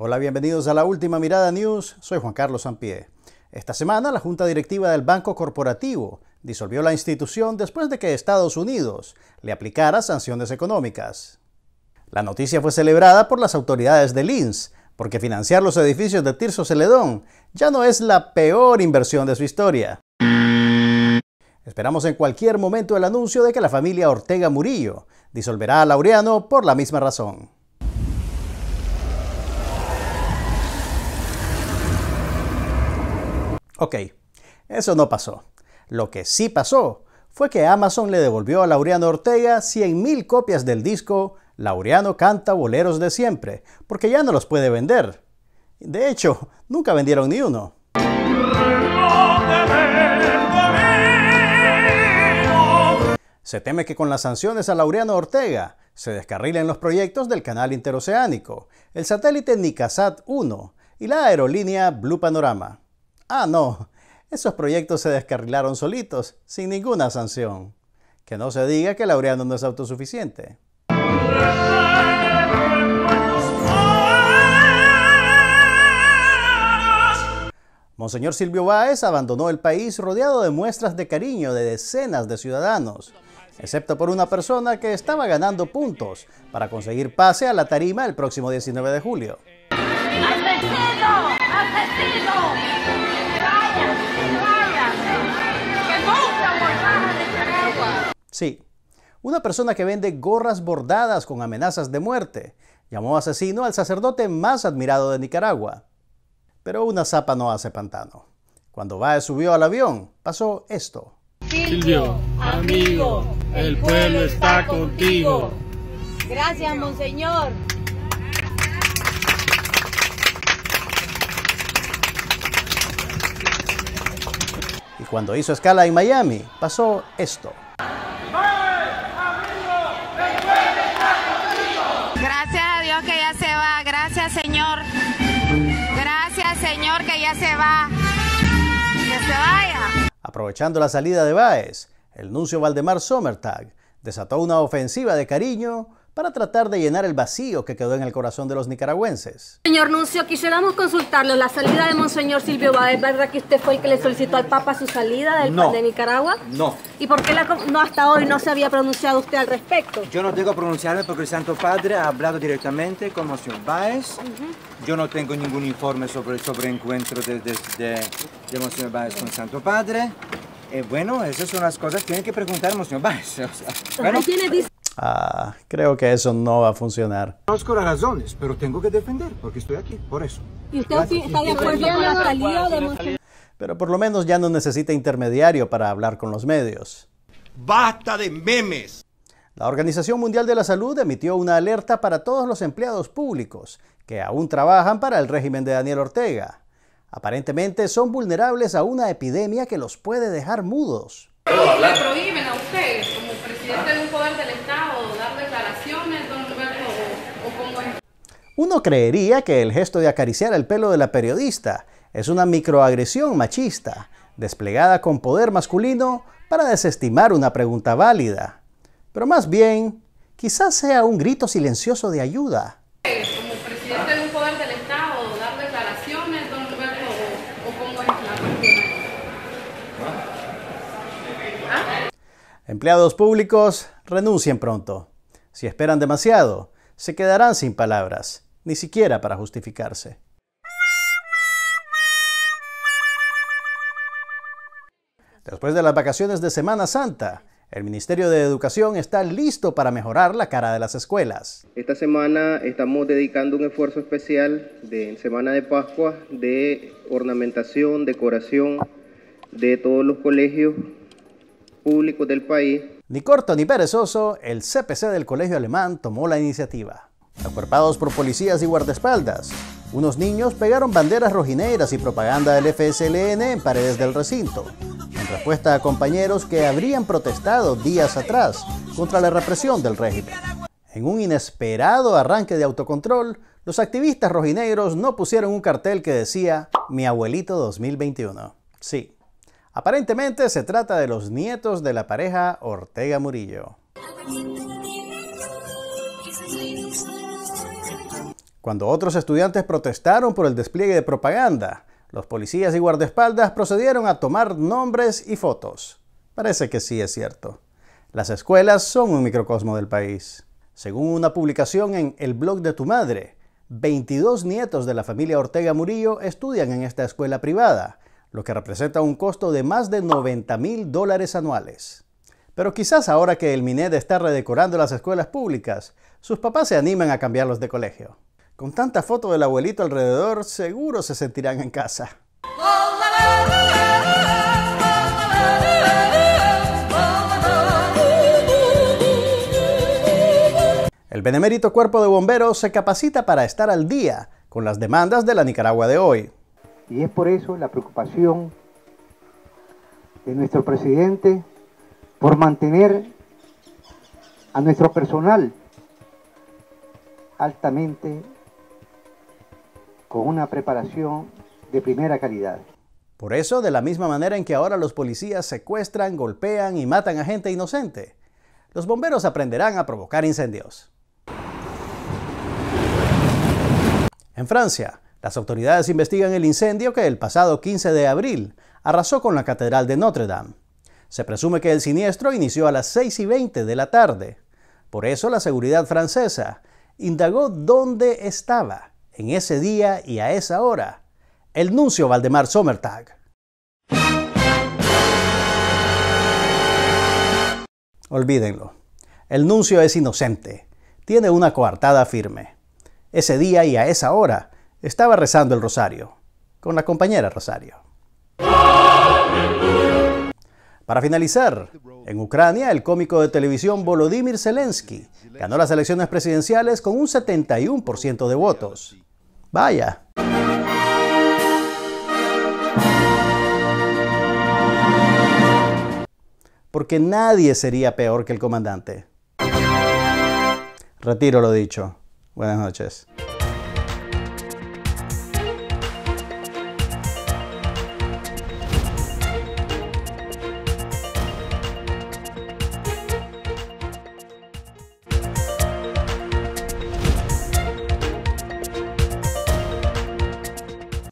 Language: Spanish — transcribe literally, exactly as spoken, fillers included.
Hola, bienvenidos a la Última Mirada News. Soy Juan Carlos Sampié. Esta semana, la Junta Directiva del Banco Corporativo disolvió la institución después de que Estados Unidos le aplicara sanciones económicas. La noticia fue celebrada por las autoridades del I N S, porque financiar los edificios de Tirso Celedón ya no es la peor inversión de su historia. Esperamos en cualquier momento el anuncio de que la familia Ortega Murillo disolverá a Laureano por la misma razón. Ok, eso no pasó. Lo que sí pasó fue que Amazon le devolvió a Laureano Ortega cien mil copias del disco Laureano canta boleros de siempre, porque ya no los puede vender. De hecho, nunca vendieron ni uno. Se teme que con las sanciones a Laureano Ortega se descarrilen los proyectos del canal interoceánico, el satélite Nicasat uno y la aerolínea Blue Panorama. Ah, no, esos proyectos se descarrilaron solitos, sin ninguna sanción. Que no se diga que Laureano no es autosuficiente. Monseñor Silvio Báez abandonó el país rodeado de muestras de cariño de decenas de ciudadanos, excepto por una persona que estaba ganando puntos para conseguir pase a la tarima el próximo diecinueve de julio. ¡Asesino! ¡Asesino! Sí, una persona que vende gorras bordadas con amenazas de muerte llamó asesino al sacerdote más admirado de Nicaragua. Pero una zapa no hace pantano. Cuando Báez subió al avión, pasó esto. Silvio, amigo, el pueblo está contigo. Gracias, monseñor. Y cuando hizo escala en Miami, pasó esto. Gracias a Dios que ya se va. Gracias, Señor. Gracias, Señor, que ya se va. Que se vaya. Aprovechando la salida de Báez, el nuncio Valdemar Sommertag desató una ofensiva de cariño para tratar de llenar el vacío que quedó en el corazón de los nicaragüenses. Señor nuncio, quisiéramos consultarlo. La salida de Monseñor Silvio Báez, ¿verdad que usted fue el que le solicitó al Papa su salida del, no, de Nicaragua? No. ¿Y por qué la, no hasta hoy no se había pronunciado usted al respecto? Yo no tengo que pronunciarme porque el Santo Padre ha hablado directamente con Monseñor Báez. Uh-huh. Yo no tengo ningún informe sobre, sobre encuentro de, de, de, de Monseñor Báez con el Santo Padre. Eh, bueno, esas son las cosas que tiene que preguntar Monseñor Báez. O sea, bueno. Ah, creo que eso no va a funcionar. Conozco las razones, pero tengo que defender porque estoy aquí, por eso. ¿Y usted Gracias. está de acuerdo con la salida de Monseñor? Pero por lo menos ya no necesita intermediario para hablar con los medios. ¡Basta de memes! La Organización Mundial de la Salud emitió una alerta para todos los empleados públicos que aún trabajan para el régimen de Daniel Ortega. Aparentemente son vulnerables a una epidemia que los puede dejar mudos. ¿Le prohíben a usted, como presidente de un poder del Estado, dar declaraciones, don Roberto, o, o cómo es? Uno creería que el gesto de acariciar el pelo de la periodista es una microagresión machista, desplegada con poder masculino para desestimar una pregunta válida. Pero más bien, quizás sea un grito silencioso de ayuda. Como presidente de un poder del Estado, dar declaraciones, don Roberto, o, o cómo es la cuestión. Empleados públicos, renuncien pronto. Si esperan demasiado, se quedarán sin palabras, ni siquiera para justificarse. Después de las vacaciones de Semana Santa, el Ministerio de Educación está listo para mejorar la cara de las escuelas. Esta semana estamos dedicando un esfuerzo especial de en Semana de Pascua de ornamentación, decoración de todos los colegios públicos del país. Ni corto ni perezoso, el C P C del Colegio Alemán tomó la iniciativa. Acuerpados por policías y guardaespaldas, unos niños pegaron banderas rojinegras y propaganda del F S L N en paredes del recinto, en respuesta a compañeros que habrían protestado días atrás contra la represión del régimen. En un inesperado arranque de autocontrol, los activistas rojinegros no pusieron un cartel que decía «Mi abuelito dos mil veintiuno». Sí. Aparentemente se trata de los nietos de la pareja Ortega Murillo. Cuando otros estudiantes protestaron por el despliegue de propaganda, los policías y guardaespaldas procedieron a tomar nombres y fotos. Parece que sí es cierto. Las escuelas son un microcosmo del país. Según una publicación en El Blog de tu Madre, veintidós nietos de la familia Ortega Murillo estudian en esta escuela privada, lo que representa un costo de más de noventa mil dólares anuales. Pero quizás ahora que el MINED está redecorando las escuelas públicas, sus papás se animan a cambiarlos de colegio. Con tanta foto del abuelito alrededor, seguro se sentirán en casa. El benemérito Cuerpo de Bomberos se capacita para estar al día con las demandas de la Nicaragua de hoy. Y es por eso la preocupación de nuestro presidente por mantener a nuestro personal altamente con una preparación de primera calidad. Por eso, de la misma manera en que ahora los policías secuestran, golpean y matan a gente inocente, los bomberos aprenderán a provocar incendios. En Francia, las autoridades investigan el incendio que el pasado quince de abril arrasó con la Catedral de Notre Dame. Se presume que el siniestro inició a las seis y veinte de la tarde. Por eso la seguridad francesa indagó dónde estaba, en ese día y a esa hora, el nuncio Valdemar Sommertag. Olvídenlo. El nuncio es inocente. Tiene una coartada firme. Ese día y a esa hora estaba rezando el rosario, con la compañera Rosario. Para finalizar, en Ucrania, el cómico de televisión Volodymyr Zelensky ganó las elecciones presidenciales con un setenta y uno por ciento de votos. Vaya. Porque nadie sería peor que el comandante. Retiro lo dicho. Buenas noches.